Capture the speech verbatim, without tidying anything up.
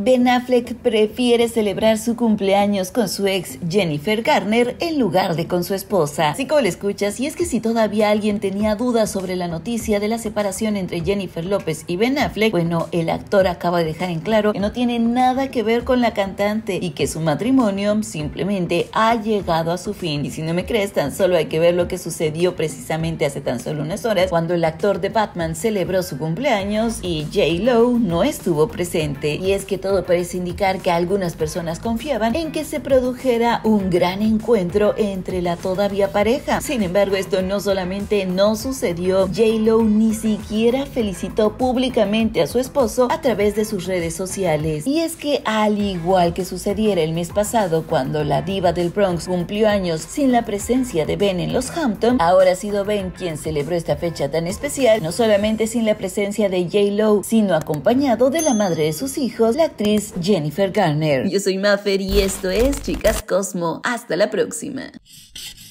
Ben Affleck prefiere celebrar su cumpleaños con su ex Jennifer Garner en lugar de con su esposa. Así como le escuchas, y es que si todavía alguien tenía dudas sobre la noticia de la separación entre Jennifer López y Ben Affleck, bueno, el actor acaba de dejar en claro que no tiene nada que ver con la cantante y que su matrimonio simplemente ha llegado a su fin. Y si no me crees, tan solo hay que ver lo que sucedió precisamente hace tan solo unas horas cuando el actor de Batman celebró su cumpleaños y J-Lo no estuvo presente. Y es que todo parece indicar que algunas personas confiaban en que se produjera un gran encuentro entre la todavía pareja. Sin embargo, esto no solamente no sucedió, J-Lo ni siquiera felicitó públicamente a su esposo a través de sus redes sociales. Y es que al igual que sucediera el mes pasado cuando la diva del Bronx cumplió años sin la presencia de Ben en los Hampton, ahora ha sido Ben quien celebró esta fecha tan especial, no solamente sin la presencia de J-Lo, sino acompañado de la madre de sus hijos, la actriz Jennifer Garner. Yo soy Maffer y esto es Chicas Cosmo. Hasta la próxima.